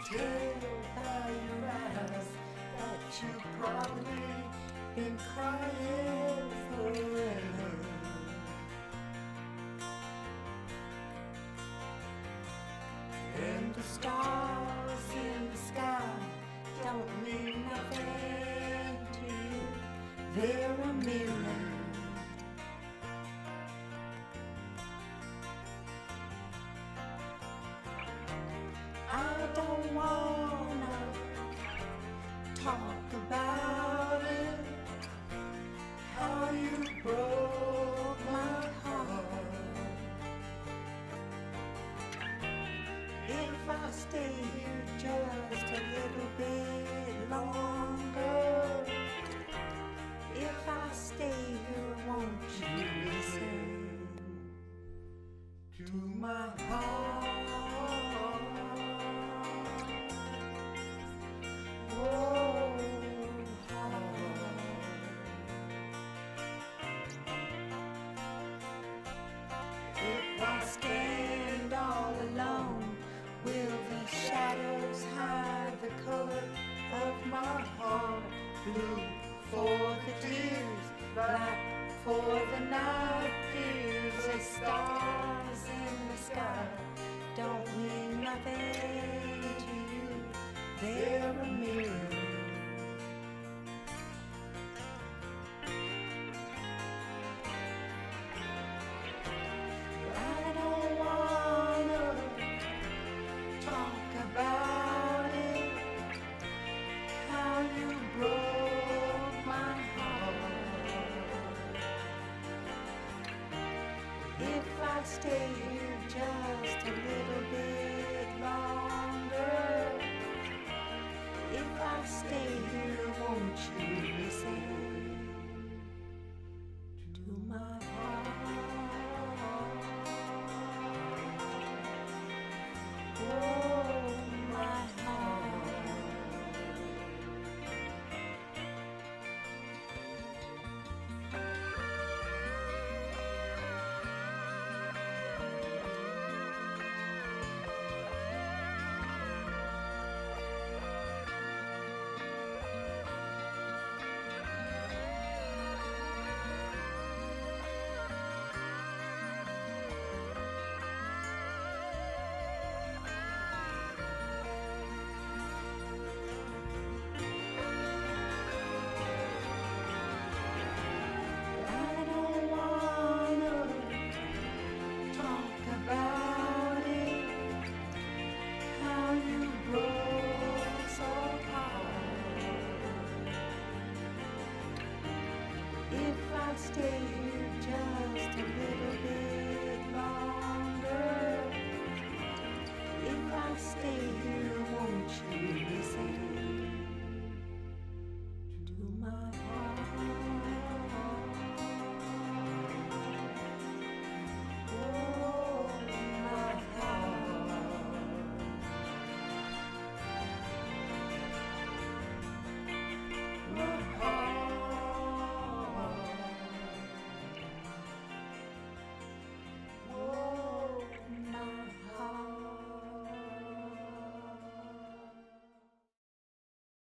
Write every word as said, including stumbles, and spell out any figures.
tell by your eyes that you've probably been crying forever. And the stars in the sky don't mean nothing to you. They're a mirror. I don't wanna talk about it, how you broke my heart. If I stay here just a little bit longer, if I stay here, won't you listen to my heart? If I stand all alone, will the shadows hide the color of my heart? Blue for the tears, black for the night fears. The stars in the sky don't mean nothing to you. They're a mirror. About it, how you broke my heart. If I stay here just a little bit longer, if I stay here, won't you listen to my heart? Oh, my heart. About it, how you broke so hard. If I stay here just a little bit longer, if I stay here, won't you listen?